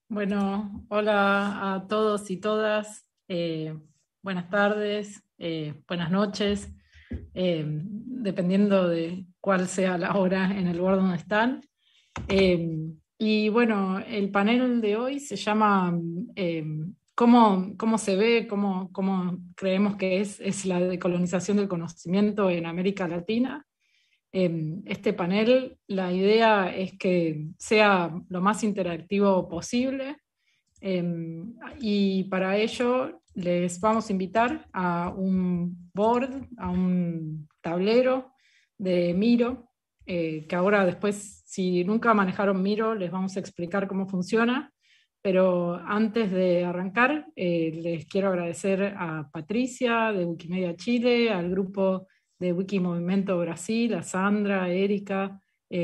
Bueno, hola a todos y todas. Buenas tardes, buenas noches, dependiendo de cuál sea la hora en el lugar donde están. Y bueno, el panel de hoy se llama ¿cómo se ve, cómo creemos que es la decolonización del conocimiento en América Latina? Este panel, la idea es que sea lo más interactivo posible, y para ello les vamos a invitar a un board, a un tablero de Miro, que ahora después, si nunca manejaron Miro, les vamos a explicar cómo funciona. Pero antes de arrancar, les quiero agradecer a Patricia de Wikimedia Chile, al grupo de Wikimovimento Brasil, a Sandra, a Erika,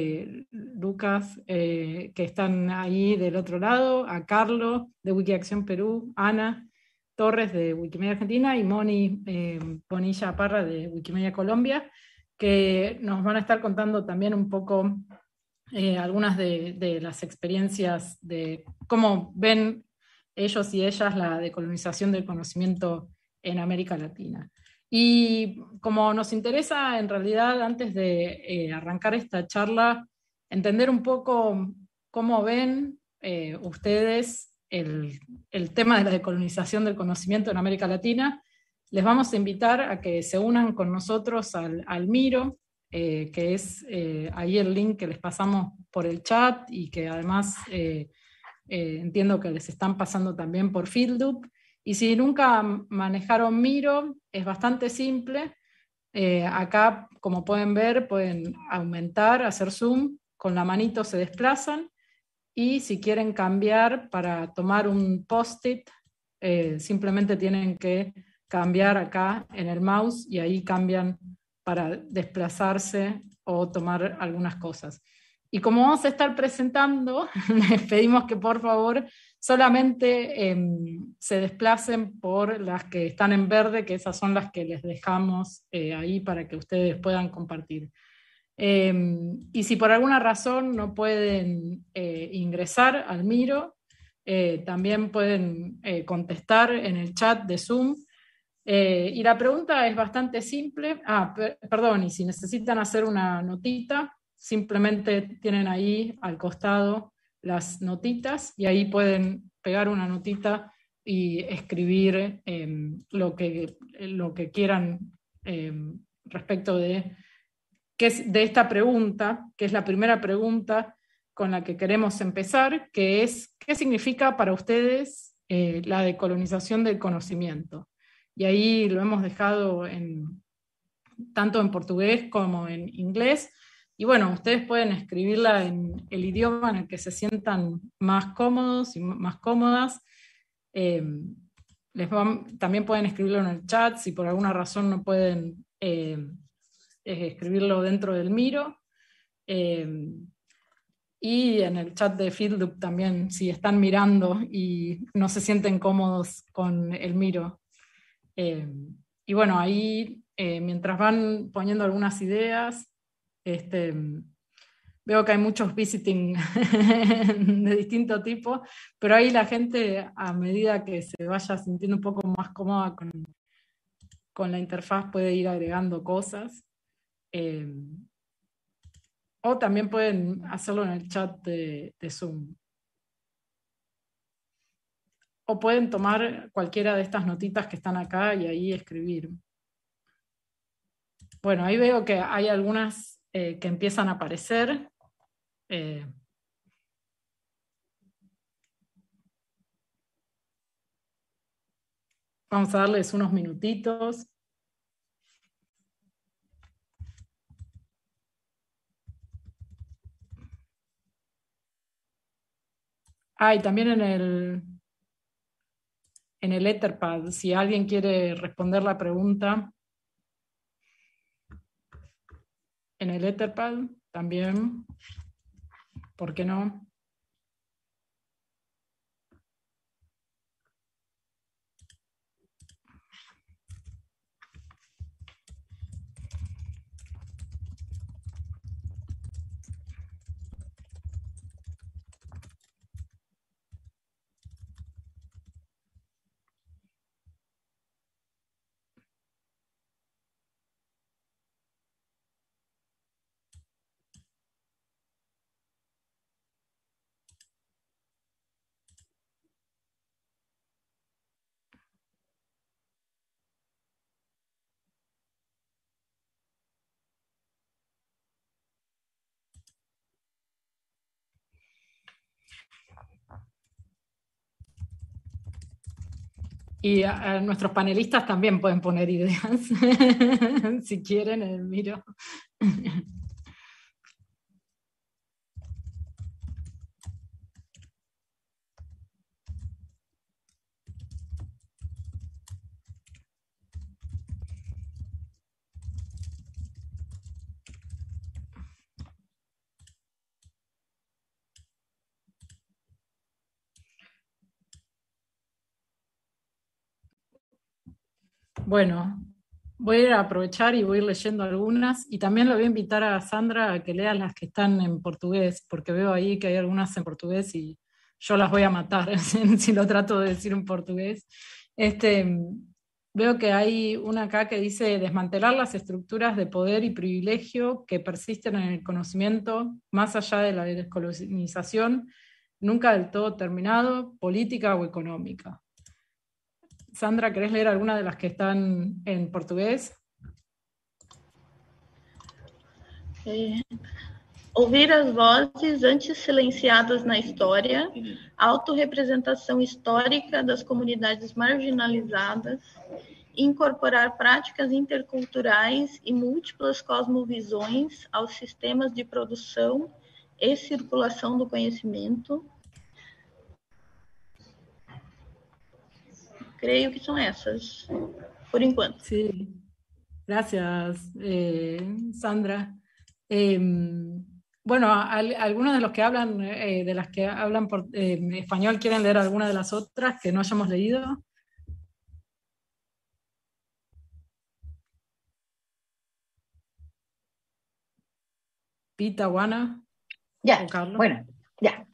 Lucas, que están ahí del otro lado, a Carlos de Wikiacción Perú, Ana Torres de Wikimedia Argentina y Moni Bonilla Parra de Wikimedia Colombia, que nos van a estar contando también un poco algunas de las experiencias de cómo ven ellos y ellas la decolonización del conocimiento en América Latina. Y como nos interesa, en realidad, antes de arrancar esta charla, entender un poco cómo ven ustedes el tema de la decolonización del conocimiento en América Latina, les vamos a invitar a que se unan con nosotros al Miro, que es ahí el link que les pasamos por el chat y que además entiendo que les están pasando también por FieldUp. Y si nunca manejaron Miro, es bastante simple. Acá, como pueden ver, pueden aumentar, hacer zoom, con la manito se desplazan, y si quieren cambiar para tomar un post-it, simplemente tienen que cambiar acá en el mouse y ahí cambian para desplazarse o tomar algunas cosas. Y como vamos a estar presentando, les pedimos que por favor solamente se desplacen por las que están en verde, que esas son las que les dejamos ahí para que ustedes puedan compartir. Y si por alguna razón no pueden ingresar al Miro, también pueden contestar en el chat de Zoom. Y la pregunta es bastante simple. Perdón, y si necesitan hacer una notita, simplemente tienen ahí al costado las notitas y ahí pueden pegar una notita y escribir lo que quieran respecto de esta pregunta, que es la primera pregunta con la que queremos empezar, que es: ¿qué significa para ustedes la decolonización del conocimiento? Y ahí lo hemos dejado tanto en portugués como en inglés. Y bueno, ustedes pueden escribirla en el idioma en el que se sientan más cómodos y más cómodas. Eh, También pueden escribirlo en el chat si por alguna razón no pueden escribirlo dentro del Miro. Eh, y en el chat de FieldUp también, si están mirando y no se sienten cómodos con el Miro. Eh, y bueno, ahí mientras van poniendo algunas ideas, este, veo que hay muchos visiting de distinto tipo, pero ahí la gente, a medida que se vaya sintiendo un poco más cómoda con la interfaz, puede ir agregando cosas. Eh, o también pueden hacerlo en el chat de Zoom. O pueden tomar cualquiera de estas notitas que están acá y ahí escribir. Bueno, ahí veo que hay algunas que empiezan a aparecer. Eh, Vamos a darles unos minutitos. Y también en el Etherpad, si alguien quiere responder la pregunta, en el Etherpad también, ¿por qué no? Y a nuestros panelistas también pueden poner ideas, si quieren, en el Miro. Bueno, voy a ir a aprovechar y voy a ir leyendo algunas, y también le voy a invitar a Sandra a que lea las que están en portugués, porque veo ahí que hay algunas en portugués y yo las voy a matar si lo trato de decir en portugués. Este, veo que hay una acá que dice desmantelar las estructuras de poder y privilegio que persisten en el conocimiento, más allá de la descolonización, nunca del todo terminado, política o económica. Sandra, ¿querés leer alguna de las que están en portugués? Ouvir as vozes antes silenciadas na história, autorrepresentação histórica das comunidades marginalizadas, incorporar práticas interculturais e múltiplas cosmovisões aos sistemas de produção e circulação do conhecimento. Creio que são essas, por enquanto. Sí, gracias, Sandra. Bueno, algunos de los que hablan, de las que hablan en español, ¿quieren leer alguna de las otras que no hayamos leído? Pita, Juana. Ya, bueno, ya.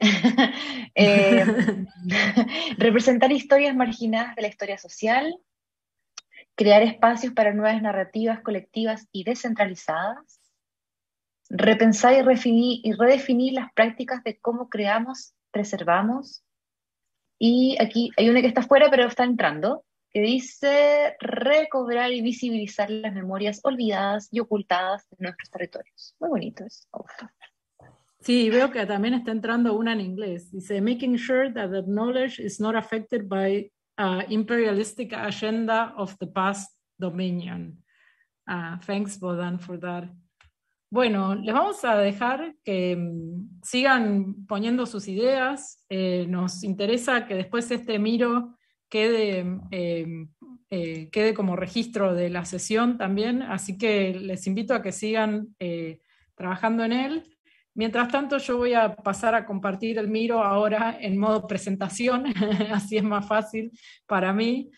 Representar historias marginadas de la historia social, crear espacios para nuevas narrativas colectivas y descentralizadas, repensar y redefinir las prácticas de cómo creamos, preservamos, y aquí hay una que está fuera pero está entrando, que dice recobrar y visibilizar las memorias olvidadas y ocultadas de nuestros territorios. Muy bonito eso. Sí, veo que también está entrando una en inglés. Dice, making sure that the knowledge is not affected by imperialistic agenda of the past dominion. Thanks, Bodan, for that. Bueno, les vamos a dejar que sigan poniendo sus ideas. Nos interesa que después este Miro quede como registro de la sesión también, así que les invito a que sigan trabajando en él. Mientras tanto, yo voy a pasar a compartir el Miro ahora en modo presentación, así es más fácil para mí.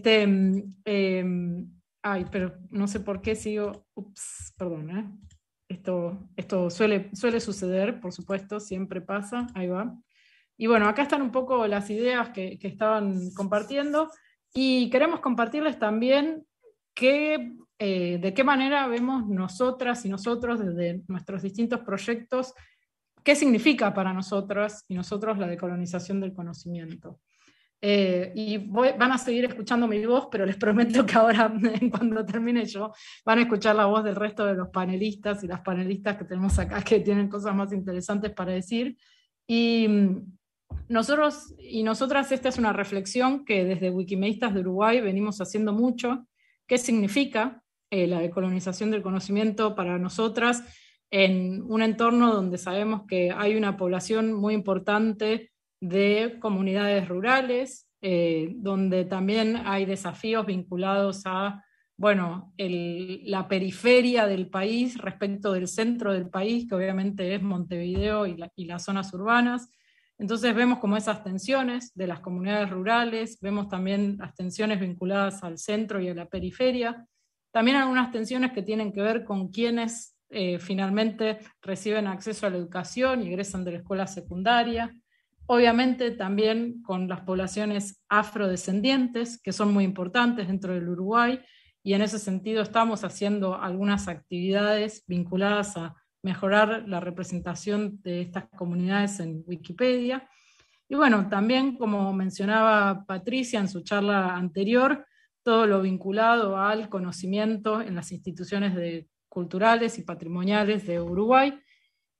Pero no sé por qué sigo... Ups, perdón, Esto suele suceder, por supuesto, siempre pasa, ahí va. Y bueno, acá están un poco las ideas que estaban compartiendo, y queremos compartirles también de qué manera vemos nosotras y nosotros desde nuestros distintos proyectos, qué significa para nosotras y nosotros la decolonización del conocimiento. Van a seguir escuchando mi voz, pero les prometo que ahora, cuando termine yo, van a escuchar la voz del resto de los panelistas y las panelistas que tenemos acá, que tienen cosas más interesantes para decir. Y nosotros y nosotras, esta es una reflexión que desde Wikimedistas de Uruguay venimos haciendo mucho. ¿Qué significa la decolonización del conocimiento para nosotras en un entorno donde sabemos que hay una población muy importante de comunidades rurales, donde también hay desafíos vinculados a la periferia del país respecto del centro del país, que obviamente es Montevideo y las zonas urbanas? Entonces vemos como esas tensiones de las comunidades rurales, vemos también las tensiones vinculadas al centro y a la periferia, también algunas tensiones que tienen que ver con quienes finalmente reciben acceso a la educación y egresan de la escuela secundaria, obviamente también con las poblaciones afrodescendientes, que son muy importantes dentro del Uruguay, y en ese sentido estamos haciendo algunas actividades vinculadas a mejorar la representación de estas comunidades en Wikipedia. Y bueno, también, como mencionaba Patricia en su charla anterior, todo lo vinculado al conocimiento en las instituciones culturales y patrimoniales de Uruguay.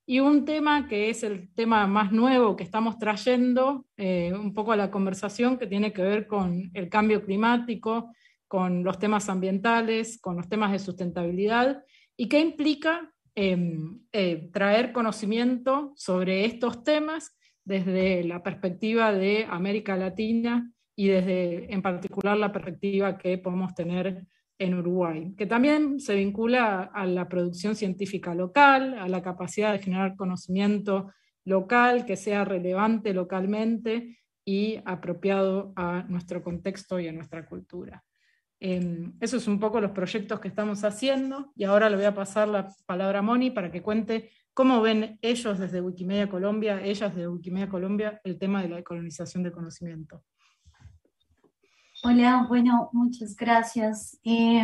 Y un tema que es el tema más nuevo que estamos trayendo un poco a la conversación, que tiene que ver con el cambio climático, con los temas ambientales, con los temas de sustentabilidad, y qué implica traer conocimiento sobre estos temas desde la perspectiva de América Latina y desde, en particular, la perspectiva que podemos tener en Uruguay, que también se vincula a la producción científica local, a la capacidad de generar conocimiento local que sea relevante localmente y apropiado a nuestro contexto y a nuestra cultura. Eso es un poco los proyectos que estamos haciendo, y ahora le voy a pasar la palabra a Moni para que cuente cómo ven ellos desde Wikimedia Colombia, ellas desde Wikimedia Colombia, el tema de la decolonización del conocimiento. Hola, bueno, muchas gracias.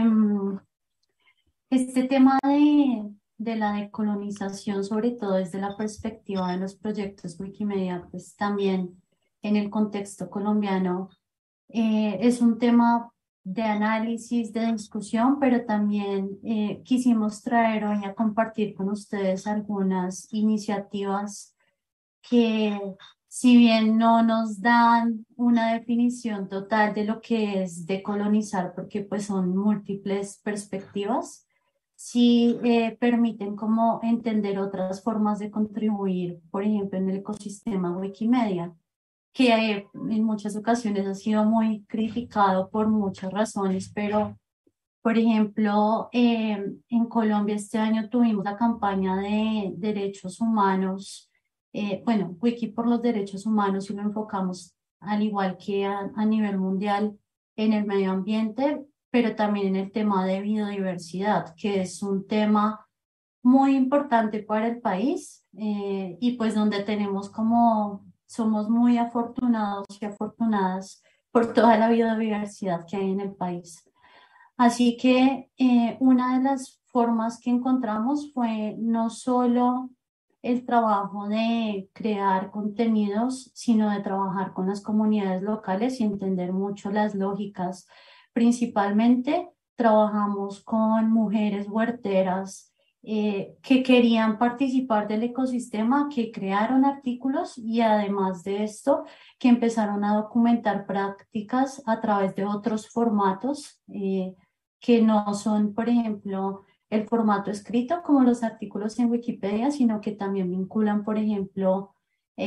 Este tema de la decolonización, sobre todo desde la perspectiva de los proyectos Wikimedia, pues también en el contexto colombiano, es un tema de análisis, de discusión, pero también quisimos traer hoy a compartir con ustedes algunas iniciativas que, si bien no nos dan una definición total de lo que es decolonizar, porque pues son múltiples perspectivas, sí permiten como entender otras formas de contribuir, por ejemplo, en el ecosistema Wikimedia, que en muchas ocasiones ha sido muy criticado por muchas razones, pero, por ejemplo, en Colombia este año tuvimos la campaña de derechos humanos, bueno, Wiki por los derechos humanos, y lo enfocamos al igual que a nivel mundial en el medio ambiente, pero también en el tema de biodiversidad, que es un tema muy importante para el país, y pues donde tenemos como, somos muy afortunados y afortunadas por toda la biodiversidad que hay en el país. Así que una de las formas que encontramos fue no solo el trabajo de crear contenidos, sino de trabajar con las comunidades locales y entender mucho las lógicas. Principalmente trabajamos con mujeres huerteras que querían participar del ecosistema, que crearon artículos y además de esto, que empezaron a documentar prácticas a través de otros formatos que no son, por ejemplo, el formato escrito como los artículos en Wikipedia, sino que también vinculan, por ejemplo,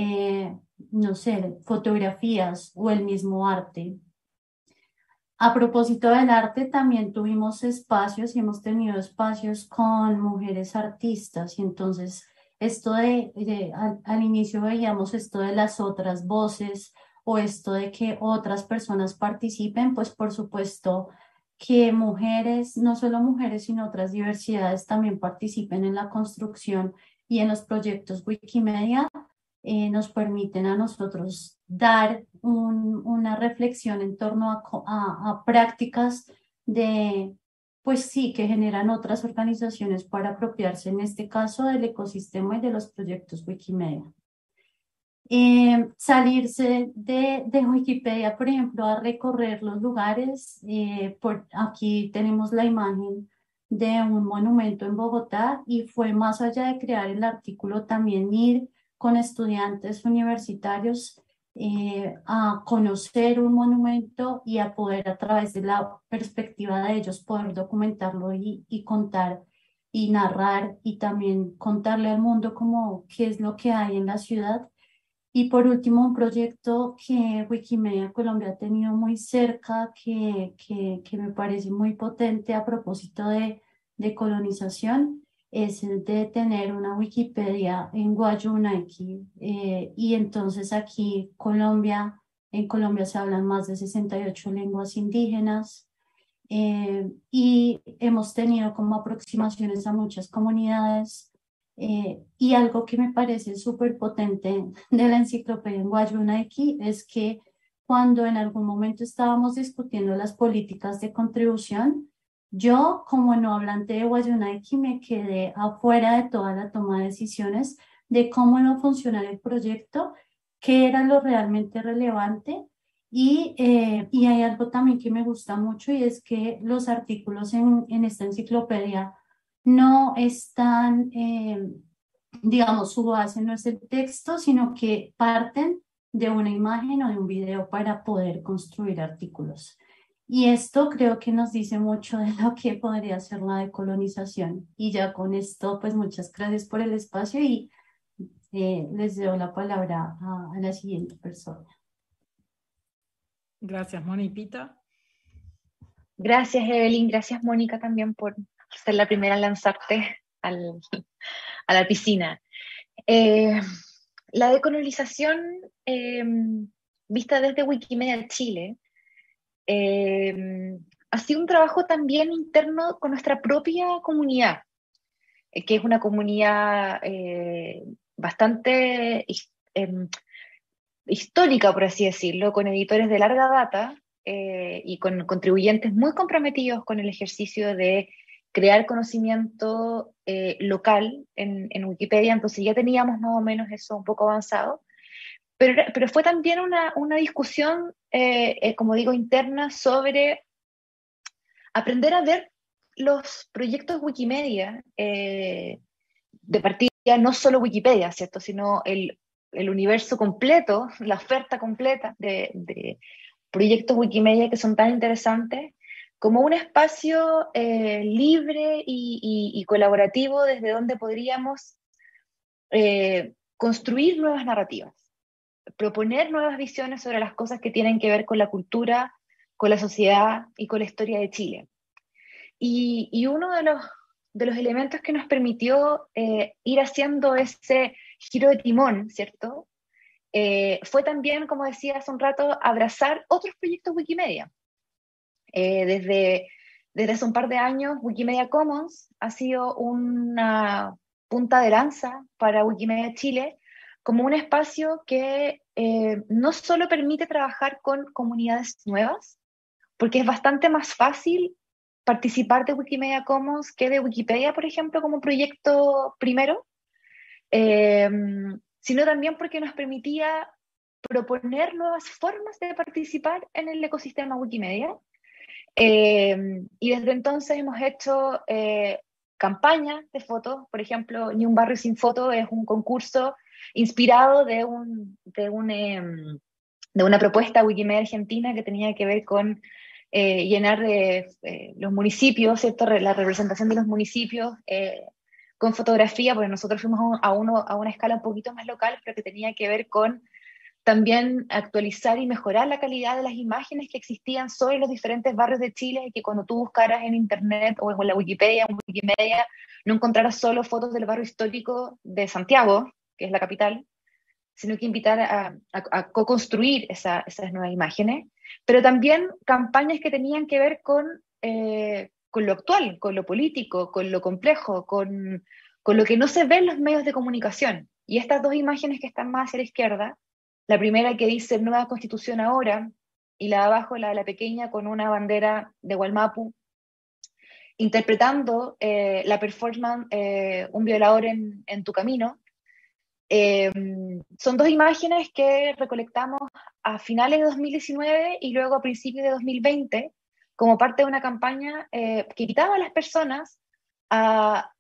no sé, fotografías o el mismo arte. A propósito del arte, también tuvimos espacios y hemos tenido espacios con mujeres artistas, y entonces esto al inicio veíamos esto de las otras voces o esto de que otras personas participen, pues por supuesto que mujeres, no solo mujeres, sino otras diversidades también participen en la construcción y en los proyectos Wikimedia, nos permiten a nosotros dar una reflexión en torno a prácticas de, pues sí, que generan otras organizaciones para apropiarse, en este caso, del ecosistema y de los proyectos Wikimedia. Salirse de Wikipedia, por ejemplo, a recorrer los lugares. Aquí tenemos la imagen de un monumento en Bogotá, y fue más allá de crear el artículo, también ir con estudiantes universitarios a conocer un monumento y a poder, a través de la perspectiva de ellos, poder documentarlo y contar y narrar, y también contarle al mundo como qué es lo que hay en la ciudad. Y por último, un proyecto que Wikimedia Colombia ha tenido muy cerca, que me parece muy potente a propósito de colonización, es el de tener una Wikipedia en Guayunaiki. Y entonces aquí en Colombia se hablan más de 68 lenguas indígenas, y hemos tenido como aproximaciones a muchas comunidades. Y algo que me parece súper potente de la enciclopedia en Guayunaiki es que cuando en algún momento estábamos discutiendo las políticas de contribución, yo, como no hablante de Guayunaiki, me quedé afuera de toda la toma de decisiones de cómo iba a funcionar el proyecto, qué era lo realmente relevante. Y hay algo también que me gusta mucho, y es que los artículos en esta enciclopedia no están digamos, su base no es el texto, sino que parten de una imagen o de un video para poder construir artículos. Y esto creo que nos dice mucho de lo que podría ser la decolonización. Y ya con esto, pues muchas gracias por el espacio y les doy la palabra a la siguiente persona. Gracias, Moni. Pita. Gracias, Evelyn. Gracias, Mónica, también por ser la primera en lanzarte a la piscina. La decolonización, vista desde Wikimedia Chile, ha sido un trabajo también interno con nuestra propia comunidad, que es una comunidad bastante histórica, por así decirlo, con editores de larga data y con contribuyentes muy comprometidos con el ejercicio de crear conocimiento local en Wikipedia. Entonces ya teníamos más o menos eso un poco avanzado, pero fue también una discusión, como digo, interna sobre aprender a ver los proyectos Wikimedia, de partida no solo Wikipedia, ¿cierto?, sino el universo completo, la oferta completa de proyectos Wikimedia que son tan interesantes, como un espacio libre y colaborativo desde donde podríamos construir nuevas narrativas, proponer nuevas visiones sobre las cosas que tienen que ver con la cultura, con la sociedad y con la historia de Chile. Y uno de los elementos que nos permitió ir haciendo ese giro de timón, ¿cierto?, fue también, como decía hace un rato, abrazar otros proyectos Wikimedia. Desde hace un par de años, Wikimedia Commons ha sido una punta de lanza para Wikimedia Chile, como un espacio que no solo permite trabajar con comunidades nuevas, porque es bastante más fácil participar de Wikimedia Commons que de Wikipedia, por ejemplo, como proyecto primero, sino también porque nos permitía proponer nuevas formas de participar en el ecosistema Wikimedia. Y desde entonces hemos hecho campañas de fotos. Por ejemplo, Ni un barrio sin foto es un concurso inspirado de una propuesta Wikimedia Argentina que tenía que ver con llenar los municipios, ¿cierto?, la representación de los municipios con fotografía, porque nosotros fuimos a una escala un poquito más local, pero que tenía que ver con también actualizar y mejorar la calidad de las imágenes que existían sobre los diferentes barrios de Chile, y que cuando tú buscaras en internet o en la Wikipedia, no encontraras solo fotos del barrio histórico de Santiago, que es la capital, sino que invitar a co-construir esas nuevas imágenes, pero también campañas que tenían que ver con lo actual, con lo político, con lo complejo, con lo que no se ve en los medios de comunicación. Y estas dos imágenes que están más hacia la izquierda, la primera que dice Nueva Constitución ahora, y la de abajo, la de la pequeña, con una bandera de Wallmapu, interpretando la performance Un violador en tu camino. Son dos imágenes que recolectamos a finales de 2019 y luego a principios de 2020, como parte de una campaña que invitaba a las personas a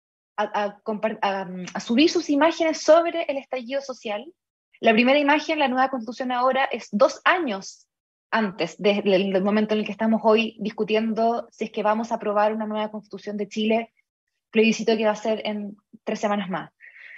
subir sus imágenes sobre el estallido social. La primera imagen, la Nueva Constitución ahora, es 2 años antes del momento en el que estamos hoy discutiendo si es que vamos a aprobar una nueva Constitución de Chile, plebiscito que va a ser en 3 semanas más.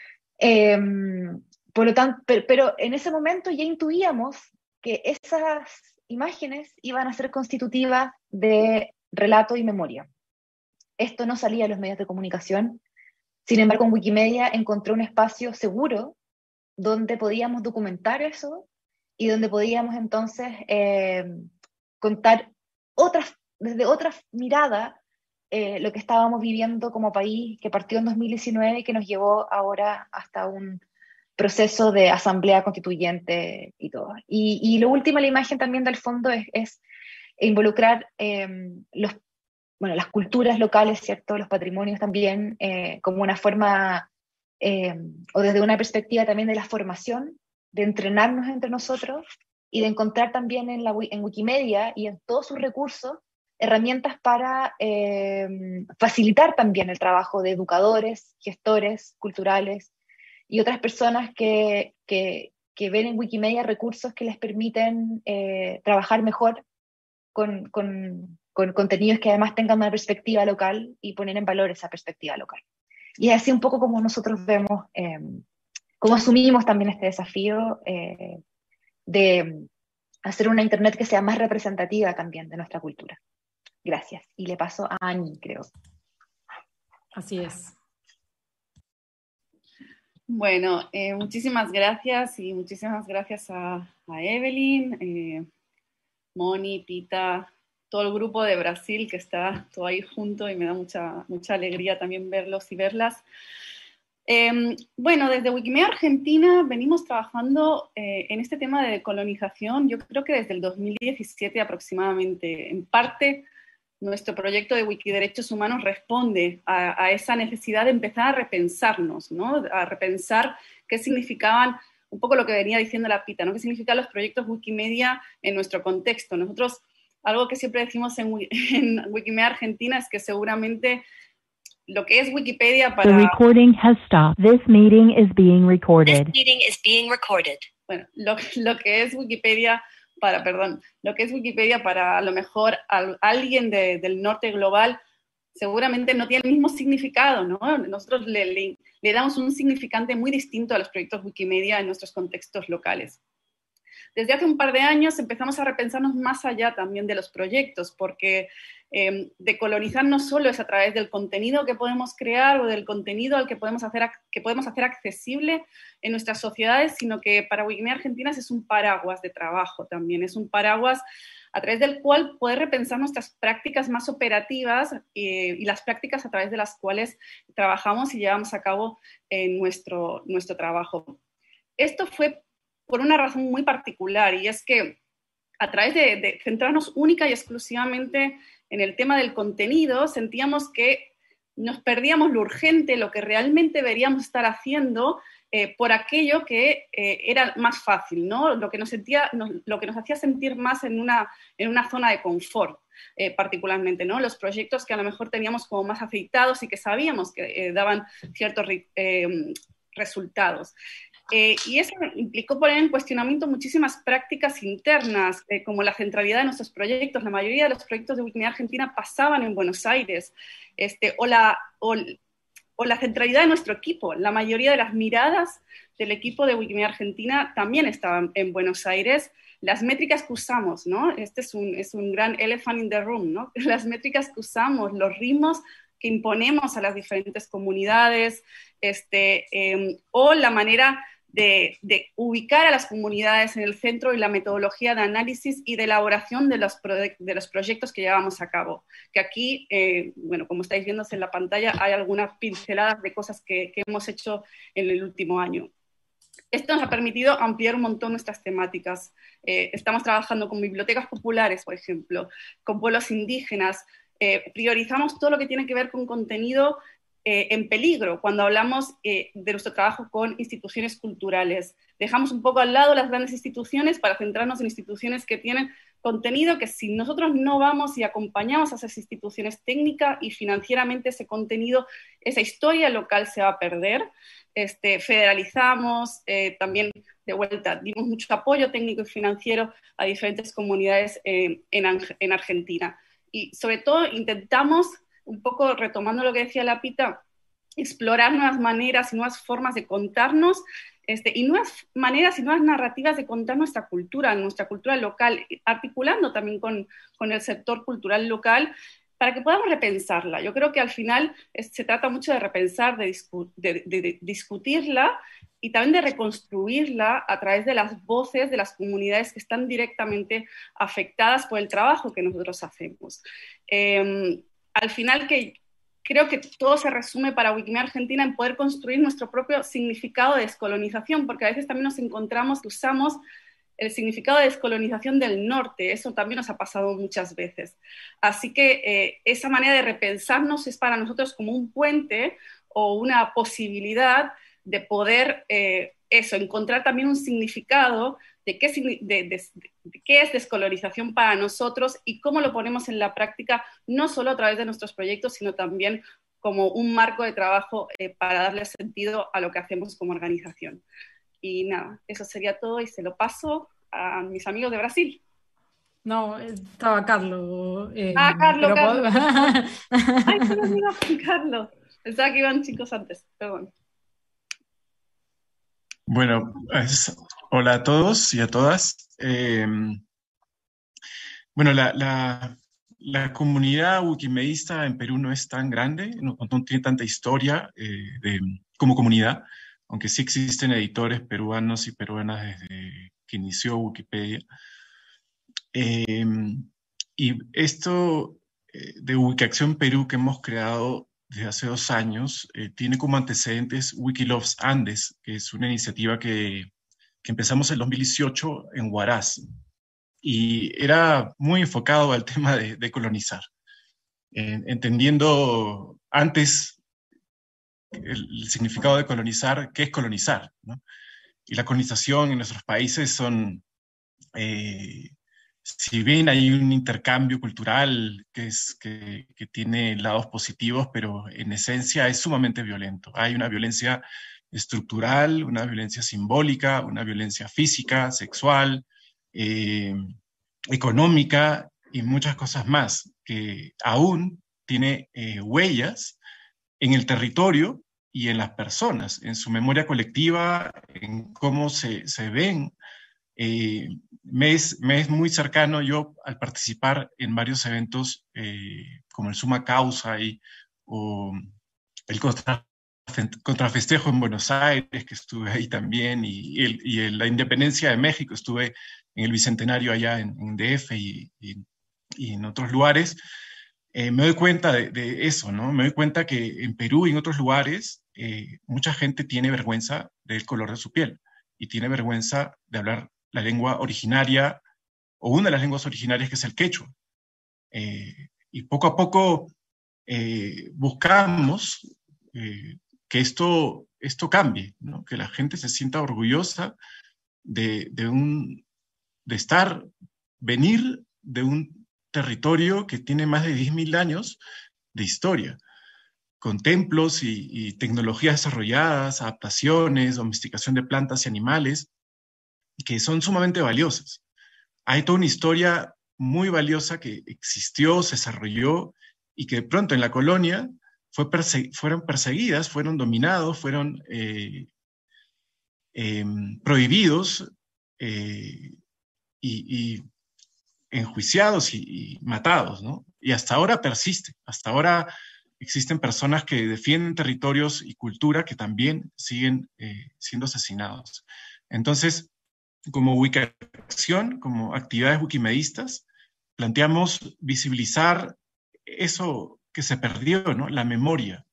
Por lo tanto, pero en ese momento ya intuíamos que esas imágenes iban a ser constitutivas de relato y memoria. Esto no salía a los medios de comunicación. Sin embargo, en Wikimedia encontré un espacio seguro donde podíamos documentar eso y donde podíamos entonces contar desde otra mirada lo que estábamos viviendo como país, que partió en 2019 y que nos llevó ahora hasta un proceso de asamblea constituyente y todo. Y lo último, la imagen también del fondo es involucrar las culturas locales, ¿cierto?, los patrimonios también, como una forma, o desde una perspectiva también de la formación, de entrenarnos entre nosotros y de encontrar también en Wikimedia y en todos sus recursos herramientas para facilitar también el trabajo de educadores, gestores culturales y otras personas que ven en Wikimedia recursos que les permiten trabajar mejor con contenidos que además tengan una perspectiva local y poner en valor esa perspectiva local. Y es así un poco como nosotros vemos, cómo asumimos también este desafío de hacer una Internet que sea más representativa también de nuestra cultura. Gracias. Y le paso a Ani, creo. Así es. Bueno, muchísimas gracias y muchísimas gracias a Evelyn, Moni, Pita, todo el grupo de Brasil que está todo ahí junto y me da mucha alegría también verlos y verlas. Bueno, desde Wikimedia Argentina venimos trabajando en este tema de decolonización, yo creo que desde el 2017 aproximadamente. En parte, nuestro proyecto de Wikiderechos Humanos responde a esa necesidad de empezar a repensarnos, ¿no? A repensar qué significaban, un poco lo que venía diciendo la Pita, ¿no? ¿Qué significan los proyectos Wikimedia en nuestro contexto? Nosotros, algo que siempre decimos en Wikimedia Argentina es que seguramente lo que es Wikipedia para... The recording has stopped. This meeting is being recorded. This meeting is being recorded. Bueno, lo que es Wikipedia para a lo mejor alguien del norte global seguramente no tiene el mismo significado, ¿no? Nosotros le damos un significante muy distinto a los proyectos Wikimedia en nuestros contextos locales. Desde hace un par de años empezamos a repensarnos más allá también de los proyectos, porque decolonizar no solo es a través del contenido que podemos crear o del contenido al que podemos hacer accesible en nuestras sociedades, sino que para Wikimedia Argentina es un paraguas de trabajo también, es un paraguas a través del cual poder repensar nuestras prácticas más operativas y las prácticas a través de las cuales trabajamos y llevamos a cabo nuestro trabajo. Esto fue por una razón muy particular, y es que a través de centrarnos única y exclusivamente en el tema del contenido, sentíamos que nos perdíamos lo urgente, lo que realmente deberíamos estar haciendo por aquello que era más fácil, ¿no? Lo que nos hacía sentir más en una zona de confort, particularmente, ¿no? Los proyectos que a lo mejor teníamos como más aceitados y que sabíamos que daban ciertos resultados. Y eso implicó poner en cuestionamiento muchísimas prácticas internas, como la centralidad de nuestros proyectos. La mayoría de los proyectos de Wikimedia Argentina pasaban en Buenos Aires, o la centralidad de nuestro equipo. La mayoría de las miradas del equipo de Wikimedia Argentina también estaban en Buenos Aires. Las métricas que usamos, ¿no? Este es un gran elephant in the room, ¿no? Las métricas que usamos, los ritmos que imponemos a las diferentes comunidades, o la manera de ubicar a las comunidades en el centro y la metodología de análisis y de elaboración de los proyectos que llevamos a cabo. Que aquí, bueno, como estáis viendo en la pantalla, hay algunas pinceladas de cosas que hemos hecho en el último año. Esto nos ha permitido ampliar un montón nuestras temáticas. Estamos trabajando con bibliotecas populares, por ejemplo, con pueblos indígenas. Priorizamos todo lo que tiene que ver con contenido en peligro cuando hablamos de nuestro trabajo con instituciones culturales. Dejamos un poco al lado las grandes instituciones para centrarnos en instituciones que tienen contenido que si nosotros no vamos y acompañamos a esas instituciones técnica y financieramente ese contenido, esa historia local se va a perder. Federalizamos, también de vuelta dimos mucho apoyo técnico y financiero a diferentes comunidades en Argentina. Y sobre todo intentamos, un poco retomando lo que decía la Pita, explorar nuevas maneras y nuevas formas de contarnos, y nuevas maneras y nuevas narrativas de contar nuestra cultura local, articulando también con el sector cultural local, para que podamos repensarla. Yo creo que al final se trata mucho de repensar, de discutirla y también de reconstruirla a través de las voces de las comunidades que están directamente afectadas por el trabajo que nosotros hacemos. Al final creo que todo se resume para Wikimedia Argentina en poder construir nuestro propio significado de descolonización, porque a veces también nos encontramos que usamos el significado de descolonización del norte, eso también nos ha pasado muchas veces. Así que esa manera de repensarnos es para nosotros como un puente o una posibilidad de poder encontrar también un significado de qué es descolonización para nosotros y cómo lo ponemos en la práctica, no solo a través de nuestros proyectos, sino también como un marco de trabajo para darle sentido a lo que hacemos como organización. Y nada, eso sería todo y se lo paso a mis amigos de Brasil. No, estaba Carlos. Carlos, pero Carlos. Ay, se me olvidó Carlos. Pensaba que iban chicos antes, perdón. Bueno, hola a todos y a todas. Bueno, la comunidad wikimedista en Perú no es tan grande, no tiene tanta historia como comunidad, aunque sí existen editores peruanos y peruanas desde que inició Wikipedia. Y esto de Wikiacción Perú que hemos creado desde hace 2 años tiene como antecedentes Wikiloves Andes, que es una iniciativa que empezamos en 2018 en Huaraz. Y era muy enfocado al tema de colonizar, entendiendo antes el significado de colonizar, qué es colonizar, ¿no? Y la colonización en nuestros países son, si bien hay un intercambio cultural que tiene lados positivos, pero en esencia es sumamente violento. Hay una violencia estructural, una violencia simbólica, una violencia física, sexual, económica y muchas cosas más, que aún tiene huellas en el territorio y en las personas, en su memoria colectiva, en cómo se ven. Me es muy cercano yo al participar en varios eventos como el Suma Causa o el Contrafestejo en Buenos Aires, que estuve ahí también, y la Independencia de México, estuve en el Bicentenario allá en DF y en otros lugares. Me doy cuenta de eso, ¿no? Me doy cuenta que en Perú y en otros lugares mucha gente tiene vergüenza del color de su piel y tiene vergüenza de hablar la lengua originaria o una de las lenguas originarias, que es el quechua. Y poco a poco buscamos que esto cambie, ¿no? Que la gente se sienta orgullosa de venir de un territorio que tiene más de 10.000 años de historia, con templos y tecnologías desarrolladas, adaptaciones, domesticación de plantas y animales, que son sumamente valiosas. Hay toda una historia muy valiosa que existió, se desarrolló, y que de pronto en la colonia fueron perseguidas, fueron dominados, fueron prohibidos y enjuiciados y matados, ¿no? Y hasta ahora persiste, hasta ahora existen personas que defienden territorios y cultura que también siguen siendo asesinados. Entonces, como Wikiacción, como actividades wikimedistas, planteamos visibilizar eso que se perdió, ¿no? La memoria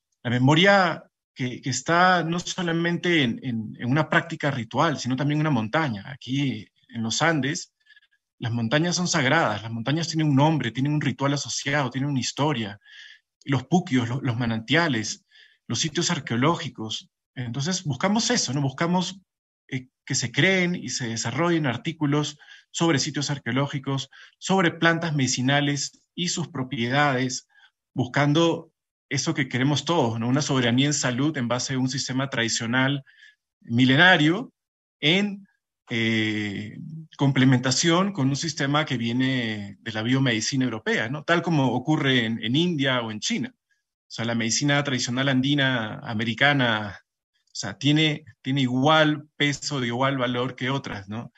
que está no solamente en una práctica ritual, sino también en una montaña. Aquí en los Andes, las montañas son sagradas, las montañas tienen un nombre, tienen un ritual asociado, tienen una historia. Los puquios, los manantiales, los sitios arqueológicos. Entonces buscamos eso, ¿no? Buscamos que se creen y se desarrollen artículos sobre sitios arqueológicos, sobre plantas medicinales y sus propiedades, buscando eso que queremos todos, ¿no? Una soberanía en salud en base a un sistema tradicional milenario en complementación con un sistema que viene de la biomedicina europea, ¿no? Tal como ocurre en India o en China. O sea, la medicina tradicional andina, americana, o sea, tiene igual peso, de igual valor que otras, ¿no?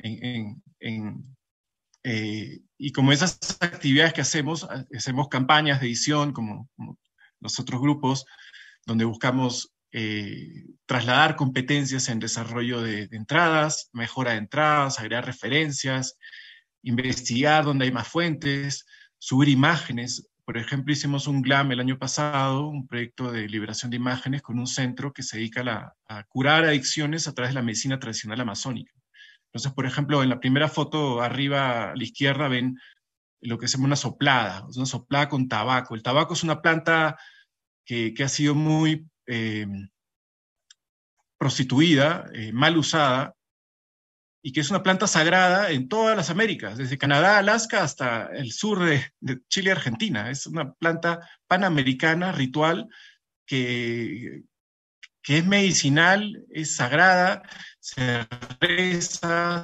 Y como esas actividades que hacemos campañas de edición, como los otros grupos, donde buscamos trasladar competencias en desarrollo de entradas, mejora de entradas, agregar referencias, investigar dónde hay más fuentes, subir imágenes. Por ejemplo, hicimos un GLAM el año pasado, un proyecto de liberación de imágenes con un centro que se dedica a curar adicciones a través de la medicina tradicional amazónica. Entonces, por ejemplo, en la primera foto arriba a la izquierda ven lo que se llama una soplada con tabaco. El tabaco es una planta que ha sido muy prostituida, mal usada, y que es una planta sagrada en todas las Américas, desde Canadá, Alaska, hasta el sur de Chile y Argentina. Es una planta panamericana, ritual, que es medicinal, es sagrada, se reza,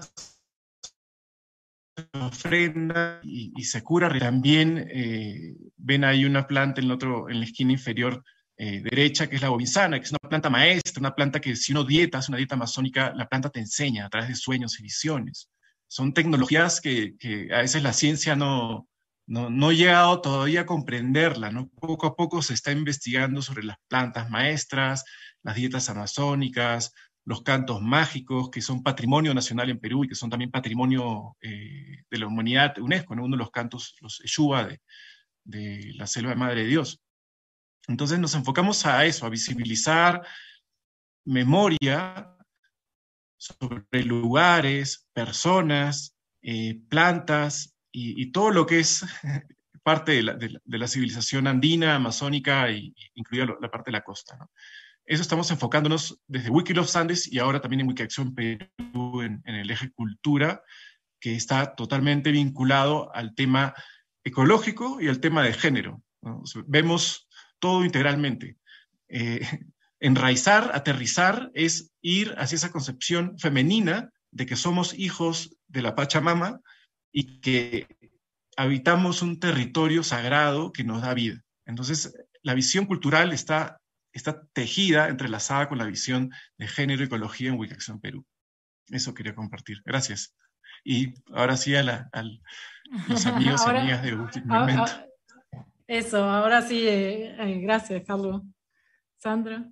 se ofrenda y se cura. También ven ahí una planta en la esquina inferior derecha, que es la bobinzana, que es una planta maestra, una planta que si uno dieta, hace una dieta amazónica, la planta te enseña a través de sueños y visiones. Son tecnologías que a veces la ciencia no ha llegado todavía a comprenderla, ¿no? Poco a poco se está investigando sobre las plantas maestras, las dietas amazónicas, los cantos mágicos, que son patrimonio nacional en Perú y que son también patrimonio de la humanidad, UNESCO, ¿no? Uno de los cantos, los Exúa de la selva de Madre de Dios. Entonces nos enfocamos a eso, a visibilizar memoria sobre lugares, personas, plantas y todo lo que es parte de la civilización andina, amazónica, incluida la parte de la costa, ¿no? Eso estamos enfocándonos desde Wikiloves Andes y ahora también en Wikiacción Perú, en el eje cultura, que está totalmente vinculado al tema ecológico y al tema de género, ¿no? O sea, vemos todo integralmente. Enraizar, aterrizar, es ir hacia esa concepción femenina de que somos hijos de la Pachamama y que habitamos un territorio sagrado que nos da vida. Entonces, la visión cultural está tejida, entrelazada con la visión de género y ecología en Wikiacción Perú. Eso quería compartir. Gracias. Y ahora sí a los amigos y amigas de Último Momento. Eso, ahora sí, gracias, Carlos. Sandra.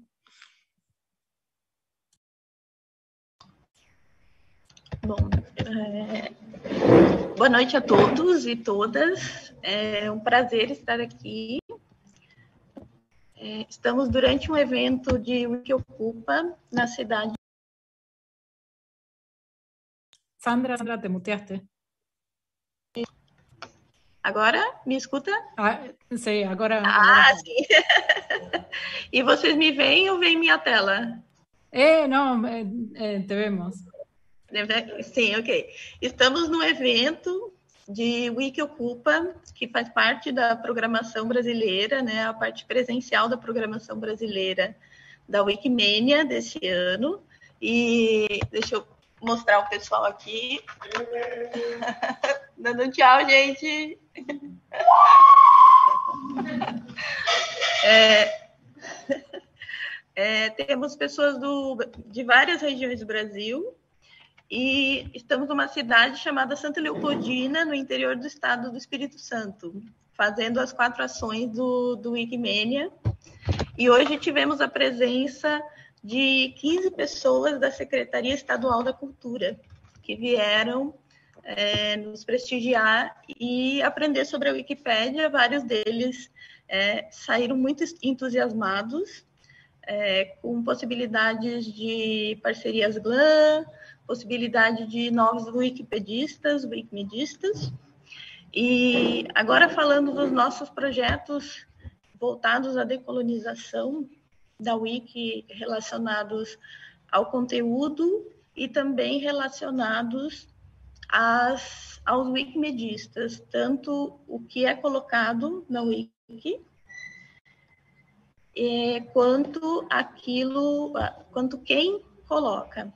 Bom, boa noite a todos e todas. É prazer estar aqui. Estamos durante evento de Wikiocupa na cidade. Sandra, te muteaste. Agora? Me escuta? Sim, agora. Sim. E vocês me veem ou veem minha tela? Não, te vemos. Sim, ok. Estamos no evento de Wikiocupa, que faz parte da programação brasileira, né, a parte presencial da programação brasileira da Wikimania desse ano. E deixa eu mostrar o pessoal aqui. Dando tchau, gente. Temos pessoas de várias regiões do Brasil e estamos numa cidade chamada Santa Leopoldina, no interior do estado do Espírito Santo, fazendo as 4 ações do Wikimania. E hoje tivemos a presença de 15 pessoas da Secretaria Estadual da Cultura, que vieram nos prestigiar e aprender sobre a Wikipédia. Vários deles saíram muito entusiasmados, com possibilidades de parcerias GLAM, possibilidade de novos wikipedistas. E agora falando dos nossos projetos voltados à decolonização da Wiki, relacionados ao conteúdo e também relacionados aos wikimedistas, tanto o que é colocado na Wiki, quanto quem coloca.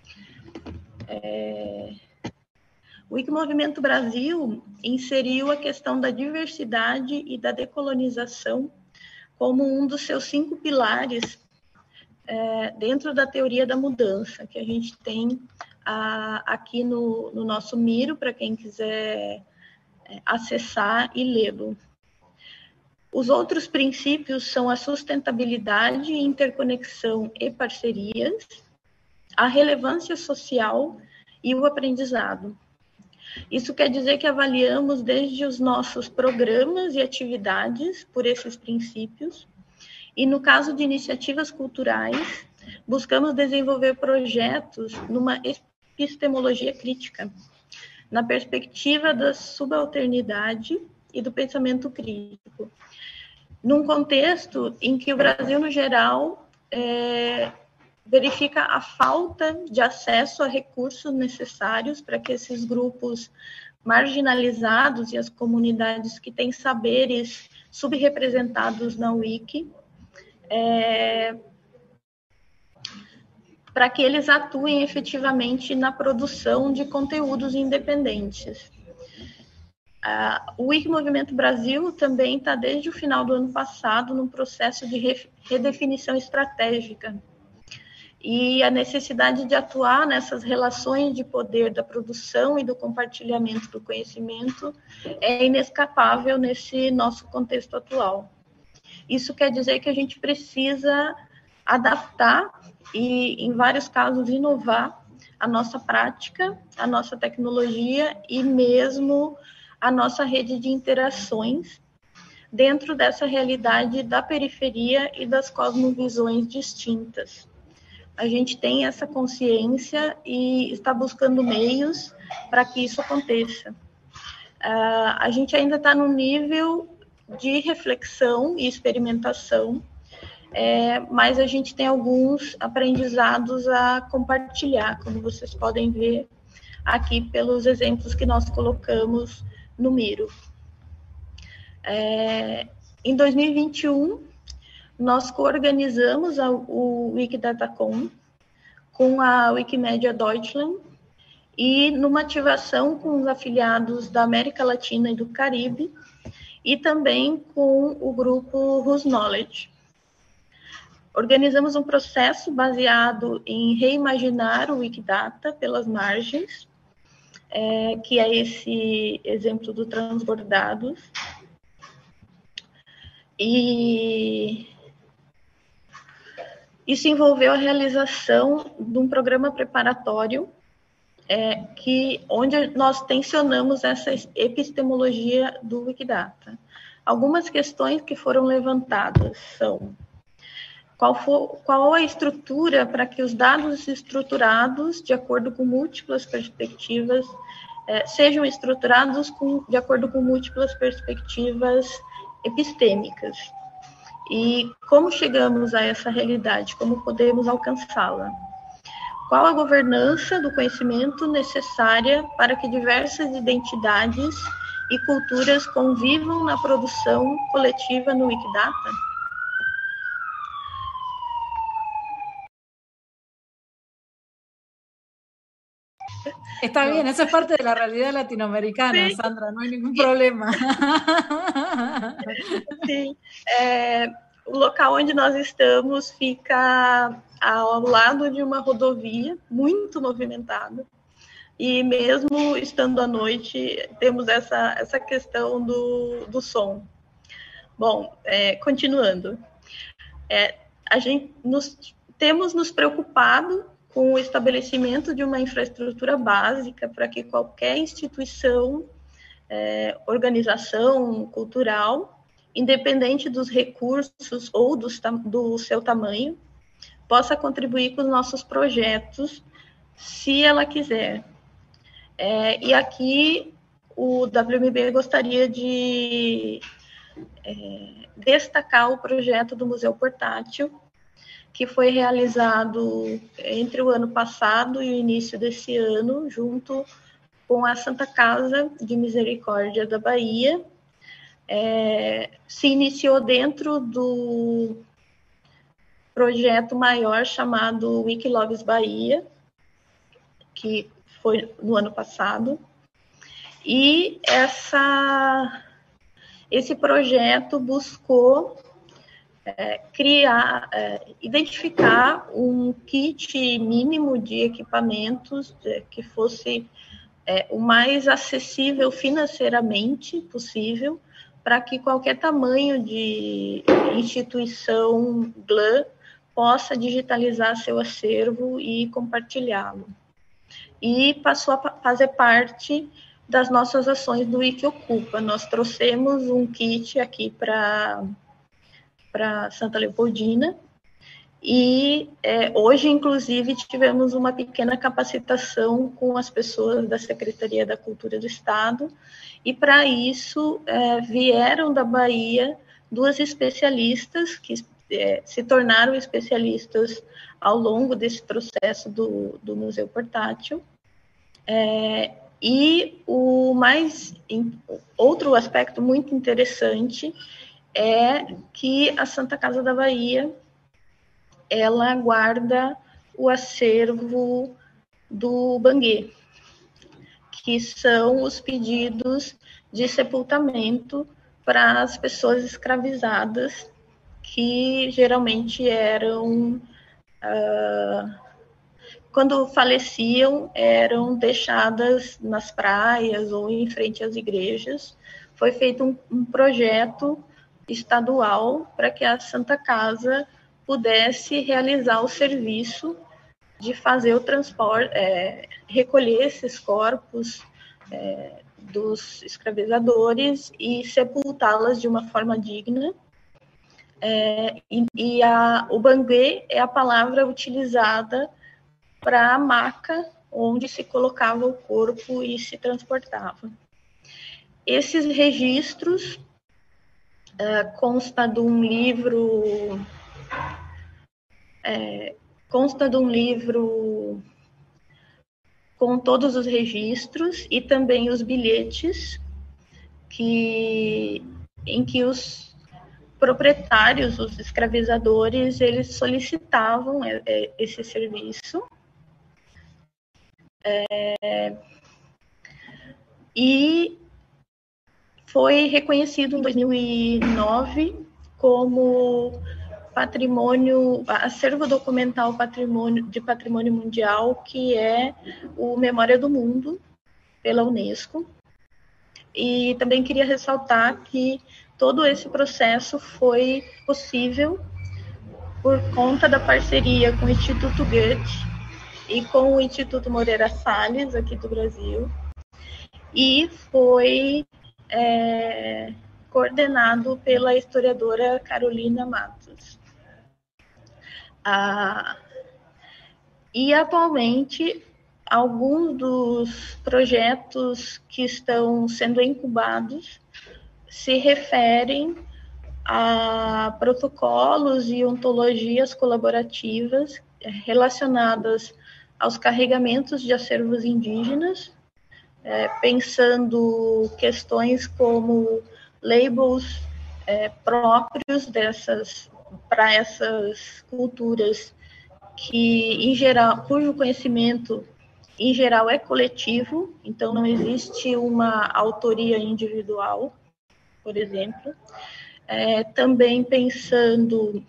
O Wikimovimento Brasil inseriu a questão da diversidade e da decolonização como um dos seus 5 pilares dentro da teoria da mudança, que a gente tem aqui no nosso Miro, para quem quiser acessar e lê-lo. Os outros princípios são a sustentabilidade, interconexão e parcerias, a relevância social e o aprendizado. Isso quer dizer que avaliamos desde os nossos programas e atividades por esses princípios, e no caso de iniciativas culturais, buscamos desenvolver projetos numa epistemologia crítica, na perspectiva da subalternidade e do pensamento crítico, num contexto em que o Brasil, no geral, verifica a falta de acesso a recursos necessários para que esses grupos marginalizados e as comunidades que têm saberes subrepresentados na Wiki, para que eles atuem efetivamente na produção de conteúdos independentes. O Wikimovimento Brasil também está, desde o final do ano passado, num processo de redefinição estratégica. E a necessidade de atuar nessas relações de poder da produção e do compartilhamento do conhecimento é inescapável nesse nosso contexto atual. Isso quer dizer que a gente precisa adaptar e, em vários casos, inovar a nossa prática, a nossa tecnologia e mesmo a nossa rede de interações dentro dessa realidade da periferia e das cosmovisões distintas. A gente tem essa consciência e está buscando meios para que isso aconteça. A gente ainda está num nível de reflexão e experimentação, mas a gente tem alguns aprendizados a compartilhar, como vocês podem ver aqui pelos exemplos que nós colocamos no Miro. Em 2021, nós coorganizamos o Wikidatacon com a Wikimedia Deutschland e numa ativação com os afiliados da América Latina e do Caribe e também com o grupo Whose Knowledge. Organizamos um processo baseado em reimaginar o Wikidata pelas margens, que é esse exemplo do Transbordados. E isso envolveu a realização de um programa preparatório onde nós tensionamos essa epistemologia do Wikidata. Algumas questões que foram levantadas são: qual a estrutura para que os dados estruturados de acordo com múltiplas perspectivas sejam estruturados de acordo com múltiplas perspectivas epistêmicas? E como chegamos a essa realidade? Como podemos alcançá-la? Qual a governança do conhecimento necessária para que diversas identidades e culturas convivam na produção coletiva no Wikidata? Está bien, eso es parte de la realidad latinoamericana, sí. Sandra, no hay ningún problema. Sim, o local onde nós estamos fica ao lado de uma rodovia muito movimentada, e mesmo estando à noite, temos essa questão do som. Bom, continuando, a gente temos nos preocupado com o estabelecimento de uma infraestrutura básica para que qualquer instituição, organização cultural, independente dos recursos ou do seu tamanho, possa contribuir com os nossos projetos, se ela quiser. E aqui o WMB gostaria de destacar o projeto do Museu Portátil, que foi realizado entre o ano passado e o início desse ano, junto com a Santa Casa de Misericórdia da Bahia. Se iniciou dentro do projeto maior chamado Wikiloves Bahia, que foi no ano passado. E esse projeto buscou identificar um kit mínimo de equipamentos que fosse o mais acessível financeiramente possível, para que qualquer tamanho de instituição GLAM possa digitalizar seu acervo e compartilhá-lo. E passou a fazer parte das nossas ações do Wikiocupa. Nós trouxemos um kit aqui para Santa Leopoldina, e hoje, inclusive, tivemos uma pequena capacitação com as pessoas da Secretaria da Cultura do Estado, e para isso vieram da Bahia 2 especialistas que se tornaram especialistas ao longo desse processo do Museu Portátil. E outro aspecto muito interessante é que a Santa Casa da Bahia, ela guarda o acervo do Banguê, que são os pedidos de sepultamento para as pessoas escravizadas, que geralmente eram, quando faleciam, eram deixadas nas praias ou em frente às igrejas. Foi feito um projeto estadual para que a Santa Casa pudesse realizar o serviço de fazer o transporte, recolher esses corpos dos escravizadores e sepultá-las de uma forma digna. O banguê é a palavra utilizada para a maca onde se colocava o corpo e se transportava. Esses registros consta de um livro com todos os registros e também os bilhetes em que os proprietários, os escravizadores, eles solicitavam esse serviço. E foi reconhecido em 2009 como acervo documental de patrimônio mundial, que é o Memória do Mundo, pela Unesco. E também queria ressaltar que todo esse processo foi possível por conta da parceria com o Instituto Goethe e com o Instituto Moreira Salles, aqui do Brasil, e foi coordenado pela historiadora Carolina Matos. E atualmente, alguns dos projetos que estão sendo incubados se referem a protocolos e ontologias colaborativas relacionadas aos carregamentos de acervos indígenas, pensando questões como labels próprios para essas culturas cujo conhecimento em geral é coletivo, então não existe uma autoria individual, por exemplo. Também pensando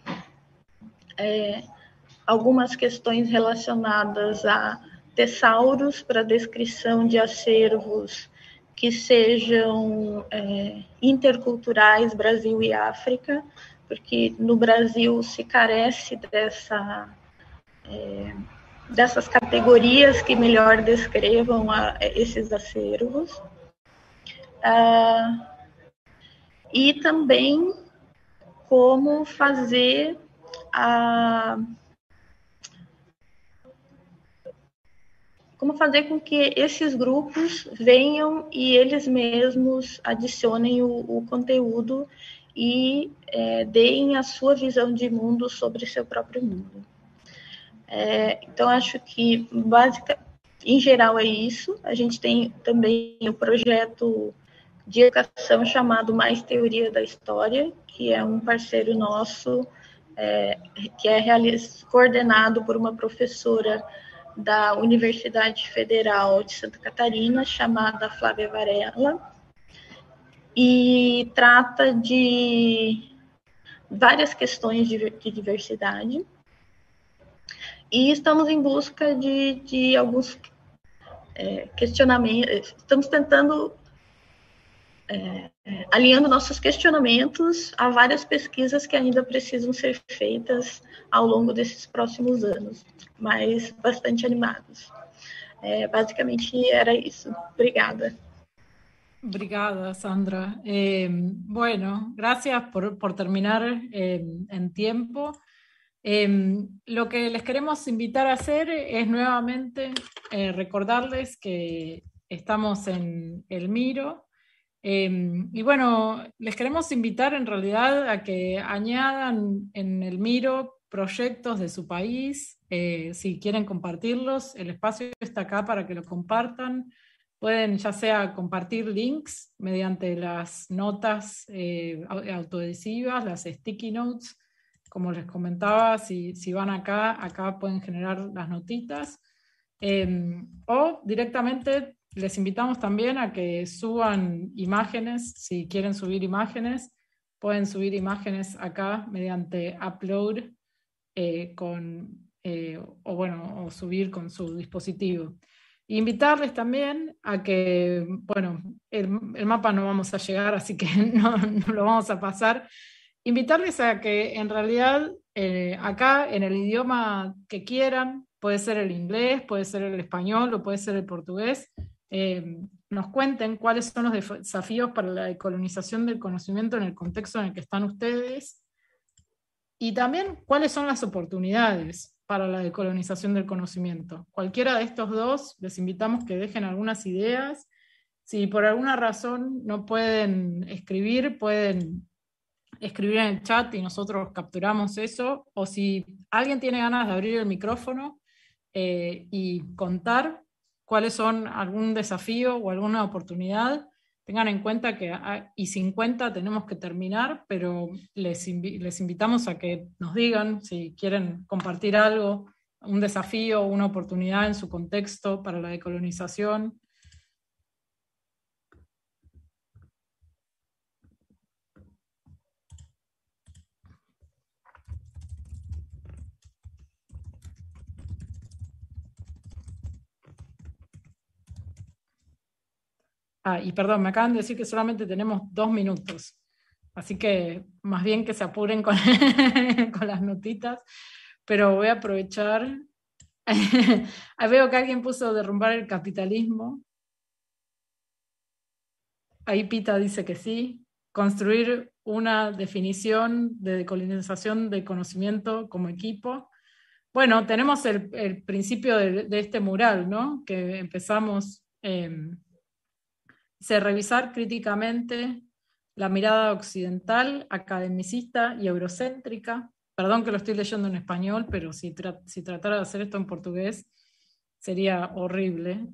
algumas questões relacionadas a tessauros para descrição de acervos que sejam interculturais, Brasil e África, porque no Brasil se carece dessas categorias que melhor descrevam esses acervos. E também como fazer com que esses grupos venham e eles mesmos adicionem o conteúdo e deem a sua visão de mundo sobre seu próprio mundo. Então, acho que, em geral, é isso. A gente tem também o projeto de educação chamado Mais Teoria da História, que é um parceiro nosso, que é coordenado por uma professora da Universidade Federal de Santa Catarina, chamada Flávia Varela, e trata de várias questões de diversidade. E estamos em busca de alguns questionamentos, estamos tentando alinhando nossos questionamentos a várias pesquisas que ainda precisam ser feitas ao longo desses próximos anos, mas bastante animados. Basicamente era isso. Obrigada. Obrigada, Sandra. Bueno, gracias por terminar en tiempo. Lo que les queremos invitar a hacer es nuevamente recordarles que estamos en El Miro. Y bueno, les queremos invitar en realidad a que añadan en El Miro proyectos de su país, si quieren compartirlos, el espacio está acá para que lo compartan. Pueden ya sea compartir links mediante las notas autoadhesivas, las sticky notes, como les comentaba, si van acá pueden generar las notitas. O directamente les invitamos también a que suban imágenes, si quieren subir imágenes, pueden subir imágenes acá mediante upload o subir con su dispositivo. Invitarles también a que, bueno, el mapa no vamos a llegar, así que no lo vamos a pasar. Invitarles a que en realidad acá en el idioma que quieran, puede ser el inglés, puede ser el español o puede ser el portugués, nos cuenten cuáles son los desafíos para la decolonización del conocimiento en el contexto en el que están ustedes y también cuáles son las oportunidades para la decolonización del conocimiento. Cualquiera de estos dos, les invitamos que dejen algunas ideas. Si por alguna razón no pueden escribir, pueden escribir en el chat y nosotros capturamos eso, o si alguien tiene ganas de abrir el micrófono y contar cuáles son algún desafío o alguna oportunidad, tengan en cuenta que y 50 tenemos que terminar, pero les invitamos a que nos digan si quieren compartir algo, un desafío o una oportunidad en su contexto para la decolonización. Y perdón, me acaban de decir que solamente tenemos 2 minutos, así que más bien que se apuren con, con las notitas, pero voy a aprovechar. Veo que alguien puso derrumbar el capitalismo. Ahí Pita dice que sí. Construir una definición de decolonización del conocimiento como equipo. Bueno, tenemos el principio de este mural, ¿no? Que empezamos... revisar críticamente la mirada occidental, academicista y eurocéntrica. Perdón que lo estoy leyendo en español, pero si tratara de hacer esto en portugués sería horrible.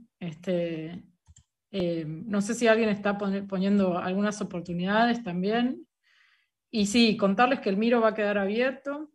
No sé si alguien está poniendo algunas oportunidades también. Y sí, contarles que el Miro va a quedar abierto.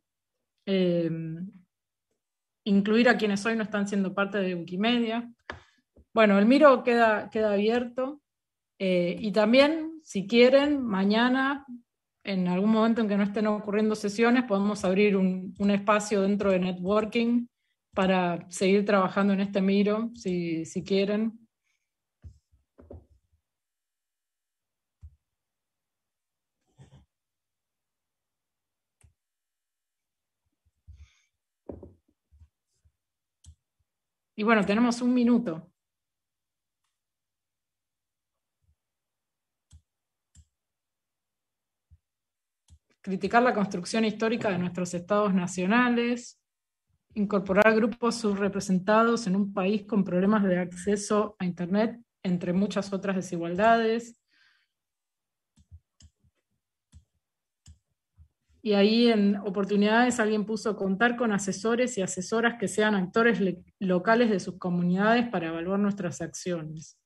Incluir a quienes hoy no están siendo parte de Wikimedia. Bueno, el Miro queda abierto. Y también, si quieren, mañana, en algún momento en que no estén ocurriendo sesiones, podemos abrir un espacio dentro de networking para seguir trabajando en este Miro, si quieren. Y bueno, tenemos 1 minuto. Criticar la construcción histórica de nuestros estados nacionales, incorporar grupos subrepresentados en un país con problemas de acceso a Internet, entre muchas otras desigualdades. Y ahí en oportunidades alguien puso contar con asesores y asesoras que sean actores locales de sus comunidades para evaluar nuestras acciones.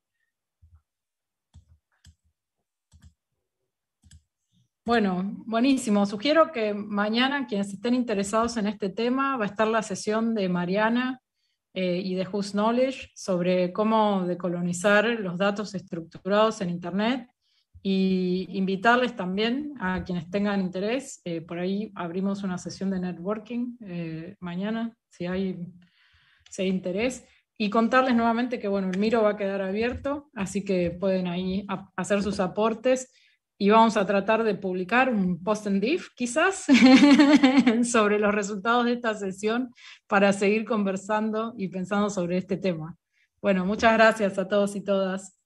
Bueno, buenísimo. Sugiero que mañana, quienes estén interesados en este tema, va a estar la sesión de Mariana y de Whose Knowledge sobre cómo decolonizar los datos estructurados en Internet, y invitarles también a quienes tengan interés. Por ahí abrimos una sesión de networking mañana, si hay interés. Y contarles nuevamente que bueno, el Miro va a quedar abierto, así que pueden ahí hacer sus aportes. Y vamos a tratar de publicar un post en Diff, quizás, sobre los resultados de esta sesión para seguir conversando y pensando sobre este tema. Bueno, muchas gracias a todos y todas.